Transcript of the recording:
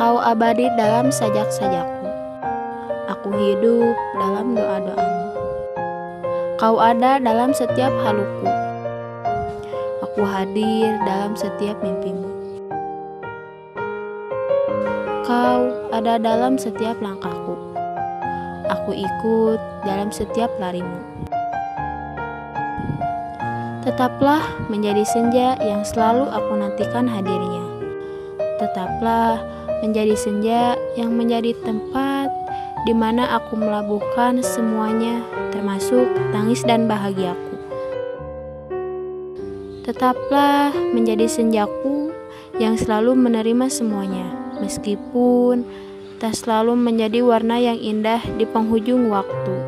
Kau abadi dalam sajak-sajakku. Aku hidup dalam doa-doamu. Kau ada dalam setiap haluku. Aku hadir dalam setiap mimpimu. Kau ada dalam setiap langkahku. Aku ikut dalam setiap larimu. Tetaplah menjadi senja yang selalu aku nantikan hadirnya. Tetaplah menjadi senja yang menjadi tempat di mana aku melabuhkan semuanya, termasuk tangis dan bahagiaku. Tetaplah menjadi senjaku yang selalu menerima semuanya, meskipun tak selalu menjadi warna yang indah di penghujung waktu.